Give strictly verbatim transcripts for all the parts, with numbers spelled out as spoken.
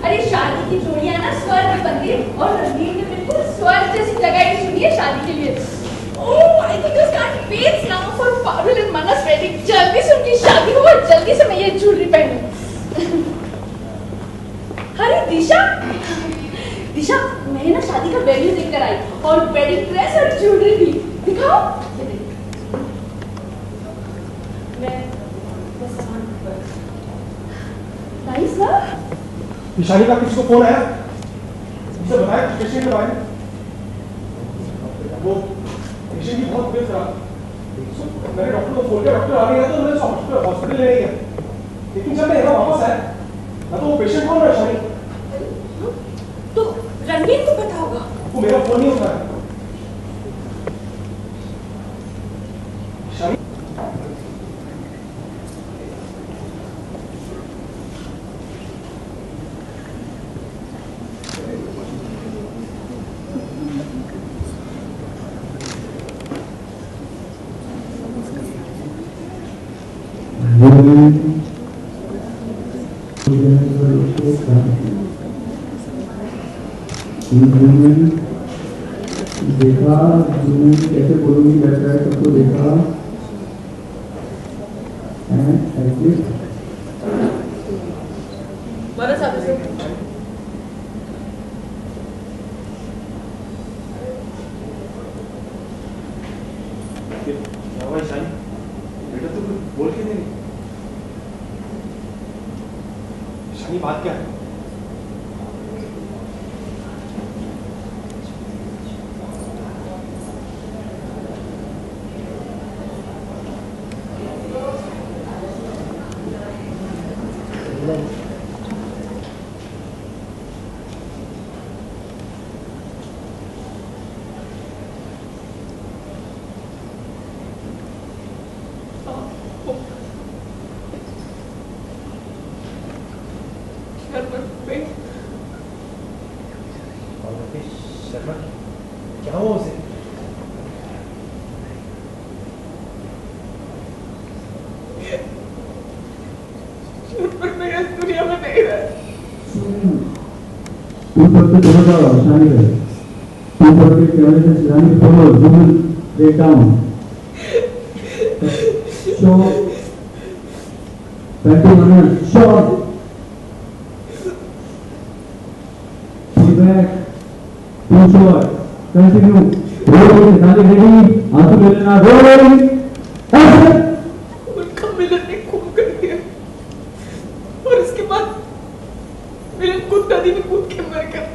अरे शादी की जोड़ियां ना स्वर्ग बनती है और रणवीर ने बिल्कुल स्वर्ग जैसी जगह ही चुनी है शादी के लिए। Oh I think this can't wait now for Parul and Manas wedding. जल्दी से उनकी शादी हो और जल्दी से मैं ये ज्वेलरी पहनूं। अरे दिशा दिशा मैं ना शादी का वेन्यू देखकर आई और वेडिंग ड्रेस और ज्वेलरी भी। दिखाओ नाइस ना। निशानी का किसी को फोन आया? मुझे बताया पेशेंट के बारे में। वो पेशेंट की बहुत तबीयत खराब। मैंने डॉक्टर को फोन किया, डॉक्टर आ गया तो मैंने हॉस्पिटल हॉस्पिटल ले गया। लेकिन जब मैं यहाँ वापस आया ना तो वो पेशेंट कौन है? निशानी तो रणवीर को पता होगा। वो मेरा फोन नहीं उठाया। निशानी देखा कैसे बोलूंगी बैठा है सबको देखा बेटा तू बोल के नहीं। शानी बात क्या है? शर्मा क्या हुआ उसे? पर मैं इस दुनिया में नहीं रह। तू पर तो दोनों का शानी है। तू पर के कैमरे से शानी follow zoom break down show thirty minute shot feedback to shot continue rolling शादी रेडी आंसू ले लेना रोलिंग एक्शन। उनका मिलन ने खून कर दिया और इसके बाद मिलन खुद नदी में कूद के मर गया।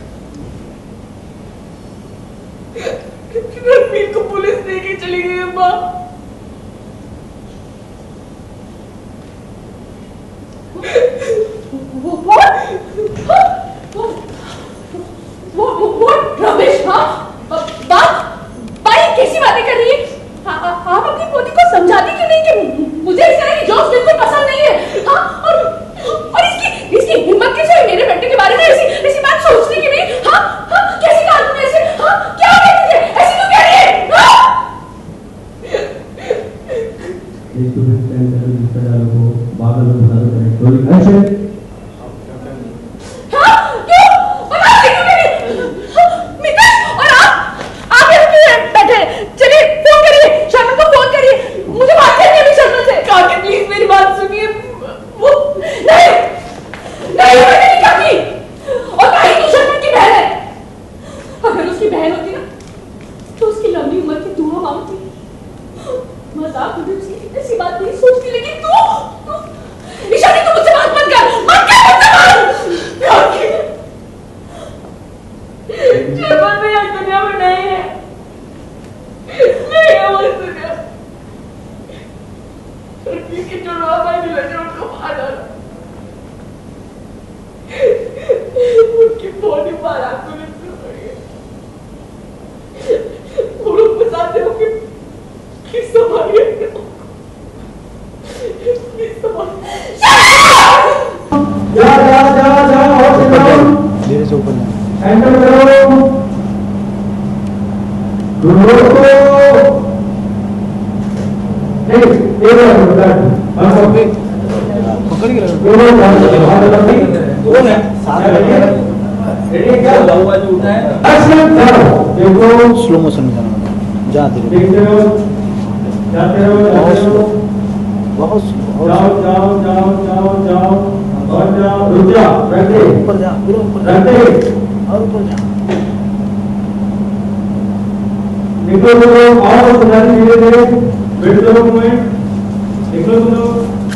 रणवीर को पुलिस लेके चली गई है माँ। वो what? वो वो वो what? रमेश हाँ बात भाई कैसी बातें कर रही है? आप अपनी पोती को समझाती क्यों नहीं कि मुझे इस तरह की जॉब्स बिल्कुल पसंद नहीं है। हाँ और और इसकी इसकी हिम्मत कैसे हुई मेरे बेटे के बारे में ऐसी ऐसी बात सोचने की भी? हाँ हाँ कैसी कहा तुमने ऐसे? हाँ क्या कहती है ऐसी क्यों कह रही है? हाँ एक तो फिर टेंशन जिसका डालो वो बादल में बता दो रोलिंग एक्शन। हाँ क्यों बता क्यों कह रही? मितेश और आप आप यहाँ क्यों बैठे? चलिए फोन करिए शर्मा को फोन करिए मुझे बात करनी है शर्मा से। काके प्लीज मेरी बात सुनिए। वो नहीं नहीं मैंने नहीं कहा और कहीं तू शर्मा की बहन है। अगर उसकी बहन होती ना तो उसकी लंबी उम्र की दुआ मांगती। मजाक मुझे उसकी ऐसी बात नहीं सोचती लेकिन तू तू निशानी तू मुझसे बात मत कर मत कर मुझसे बात। शर्मा मैं यहाँ दुनिया में नहीं है। नहीं है वो इस दुनिया। रणवीर के जो रामा मिला जो उनको मार डाला। उनकी बॉडी मार आपको लिखनी पड़ी। वो लोग बताते हो कि किस संभालिए किस संभालिए। जा जा जा जा और चलो धीरे से ऊपर हैंडल करो दोनों को नहीं एक बार बस ओके पकड़ के दोनों हाथ लगा कौन है? स्लो मोशन में जाना जाते रहो जाते रहो जाते रहो बहुत जाओ जाओ जाओ जाओ जाओ और जाओ रुक जाओ बैठे ऊपर जा पूरा ऊपर बैठे और ऊपर जा निकलो तुम लोग और समझाने धीरे धीरे बैठ जाओ तुम्हें निकलो तुम लोग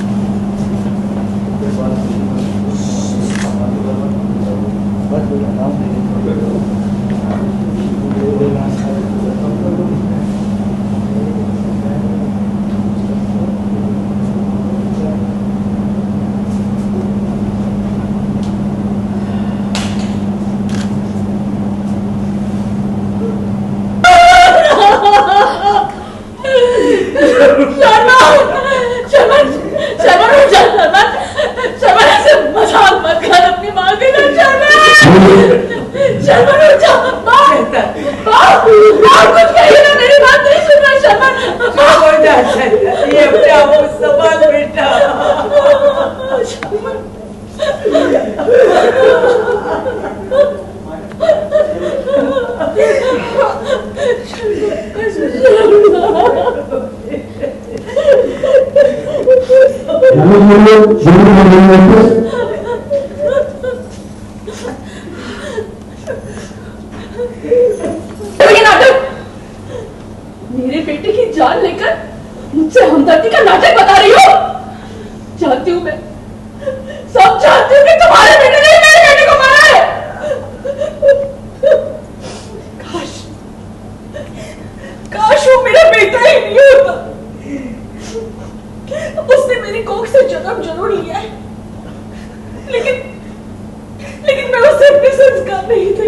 मेरे बेटे की जान लेकर मुझसे हमदर्दी का नाटक बता रही हो। जानती हूँ मैं, सब जानती हूँ कि तुम्हारे बेटे ने मेरे बेटे को मारा है। काश काश वो मेरा बेटा ही नहीं होता। उसने मेरी कोख से जन्म जरूर लिया है, लेकिन लेकिन मैं उसे अपने संस्कार नहीं थे।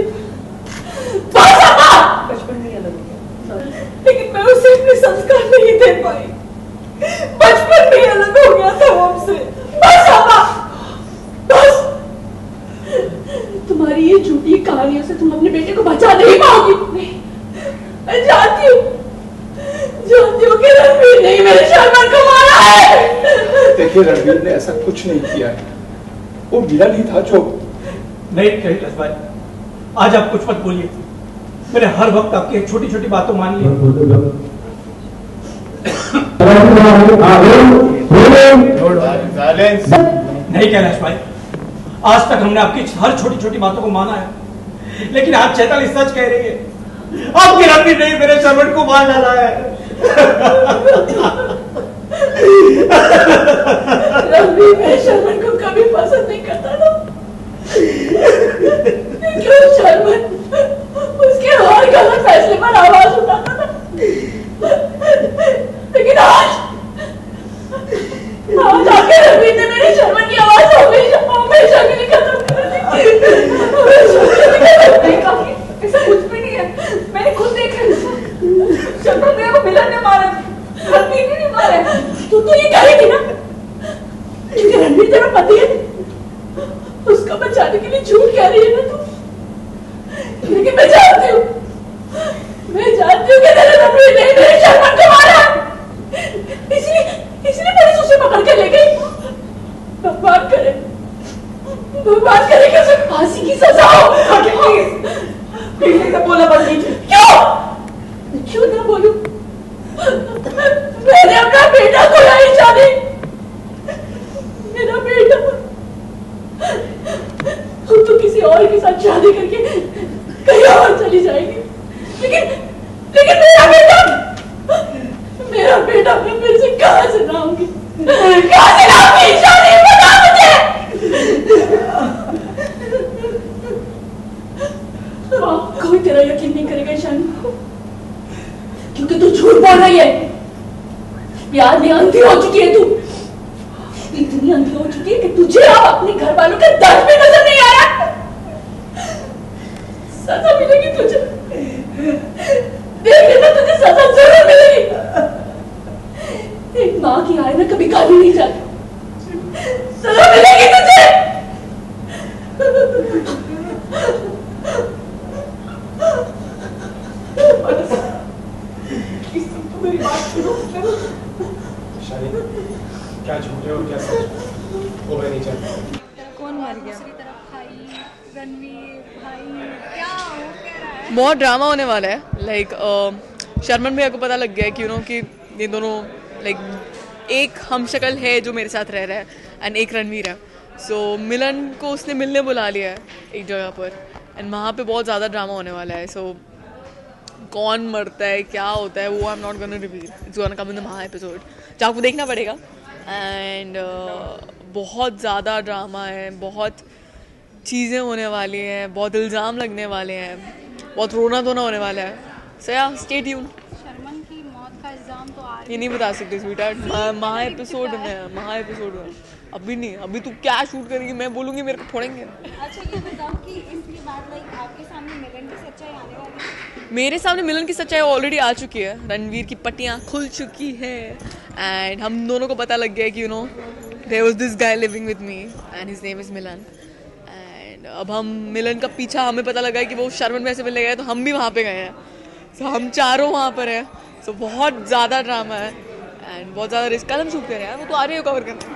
बचपन में अलग हो गया, लेकिन मैं उसे अपने संस्कार नहीं दे पाई। बचपन में अलग हो गया था वो हमसे। बस आमा, बस। तुम्हारी ये झूठी कहानियों से तुम अपने बेटे को बचा नहीं पाओगी। नहीं, मैं जानती हूँ जानती हूँ कि रणवीर ने मेरे शर्मा को मारा है। देखिए, रणवीर ने ऐसा कुछ नहीं किया है। वो मीरा नहीं था जो। नहीं कैलाश भाई, आज आप कुछ मत बोलिए। मैंने हर वक्त आपकी छोटी छोटी बातों मान ली। नहीं कैलाश भाई, आज तक हमने आपकी हर छोटी छोटी बातों को माना है, लेकिन आज चैताली सच कह रही है। आपकी रणवीर ने मेरे सर्वेंट को मार डाला है। रणवीर मेरे शर्मन को कभी पसंद नहीं करता था, क्यों शर्मन उसके हर गलत फैसले पर आवाज उठाता था। लेकिन आज आज आके रणवीर ने मेरी शर्मन की आवाज हमेशा हमेशा के लिए खत्म कर दी। ऐसा कुछ भी नहीं है, मैंने खुद देखा। शर्मन मेरे को मिलन ने मारा, रणवीर ने नहीं मारा। तू तो ये कहेगी ना, क्योंकि रणवीर तेरा पति है, उसका बचाने के लिए झूठ कह रही है ना तू। लेकिन मैं जानती हूँ मैं जानती हूँ कि तेरे रणवीर ने मेरे शर्मन को मारा, इसलिए इसलिए पुलिस उसे पकड़ के ले गई। भगवान करे भगवान करे कि उसे फांसी की सजा हो। प्लीज प्लीज ऐसा बोला मत कीजिए। क्यों क्यों ना बोलूं? मैंने अपना बेटा खोया ही जाने। मेरा बेटा खुद तो किसी और के साथ शादी करके कहीं और चली जाएगी, लेकिन लेकिन मेरा बेटा मेरा बेटा मैं फिर से कहां से लाऊंगी? कहां से लाऊंगी? शादी बता मुझे। कोई तेरा यकीन नहीं करेगा ईशानी, क्योंकि तू झूठ बोल रही है। प्यार में अंधी हो चुकी है तू, इतनी अंधी हो चुकी है कि तुझे अब अपने घर वालों का दर्द भी नजर नहीं आ रहा। सजा मिलेगी तुझे, देख लेना, तुझे सजा जरूर मिलेगी। एक माँ की आय ना कभी गाली नहीं जाती, सजा मिलेगी तुझे। मेरी बात सुनो। क्या झूठ है और क्या सच? वो मैं नहीं जानता। कौन मर गया? रणवीर भाई क्या हो क्या रहा है? बहुत ड्रामा होने वाला है। लाइक शर्मन भैया को पता लग गया है कि यू नो कि ये दोनों लाइक एक हम शक्ल है जो मेरे साथ रह रहा है एंड एक रणवीर है। सो so, मिलन को उसने मिलने बुला लिया है एक जगह पर एंड वहाँ पे बहुत ज़्यादा ड्रामा होने वाला है। सो so, कौन मरता है क्या होता है वो I am not gonna reveal, it's gonna come in the महा एपिसोड, जो आपको देखना पड़ेगा। एंड uh, बहुत ज़्यादा ड्रामा है, बहुत चीज़ें होने वाली हैं, बहुत इल्ज़ाम लगने वाले हैं, बहुत रोना धोना होने वाला है। सो या स्टे ट्यून। शर्मन की मौत का इल्जाम तो आ ये नहीं बता सकते स्वीटहार्ट, महा एपिसोड में महा एपिसोड में अभी नहीं, अभी तू क्या शूट करेगी मैं बोलूँगी मेरे को फोड़ेंगे। अच्छा ये बताओ कि इसके बाद लाइक आपके सामने मिलन की सच्चाई आने वाली है? मेरे सामने मिलन की सच्चाई ऑलरेडी आ चुकी है, रणवीर की पट्टियाँ खुल चुकी है एंड हम दोनों को पता लग गया है कि you know there was this guy living with me and his name is Milan. And अब हम मिलन का पीछा, हमें पता लगा है कि वो शर्मन में ऐसे मिलने गए तो हम भी वहाँ पे गए हैं। सो so, हम चारों वहाँ पर हैं। सो so, बहुत ज़्यादा ड्रामा है एंड बहुत ज़्यादा रिस्क। कल हम शूट कर रहे हैं, वो तो आ रही हो कवर करने।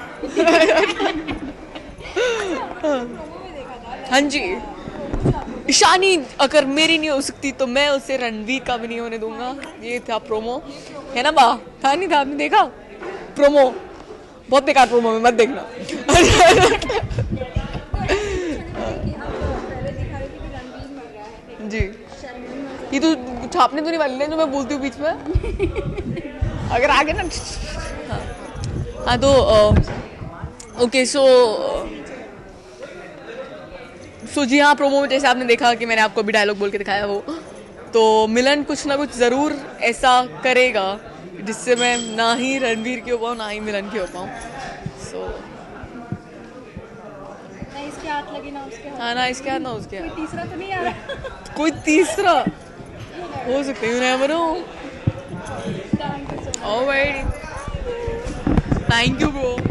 हाँ जी, ईशानी अगर मेरी नहीं हो सकती तो मैं उसे रणवीर का भी नहीं होने दूंगा। ये था प्रोमो, है ना बा? था नहीं था? आपने देखा प्रोमो? बहुत बेकार प्रोमो में मत देखना। जी ये तो छापने तो नहीं वाली है जो मैं बोलती हूँ बीच में, अगर आगे ना। हाँ हाँ तो ओके सो सो जी हाँ, प्रोमो में जैसे आपने देखा कि मैंने आपको अभी डायलॉग बोल के दिखाया वो, तो मिलन कुछ ना कुछ ज़रूर ऐसा करेगा जिससे मैं ना ही रणवीर की हो पाऊँ ना ही मिलन की हो पाऊँ। सो ना इसके हाथ लगे ना उसके हाथ। हाँ ना इसके हाथ ना उसके हाथ। कोई तीसरा तो नहीं आ रहा? कोई तीसरा हो सकता है, you never know. Alright, thank you bro.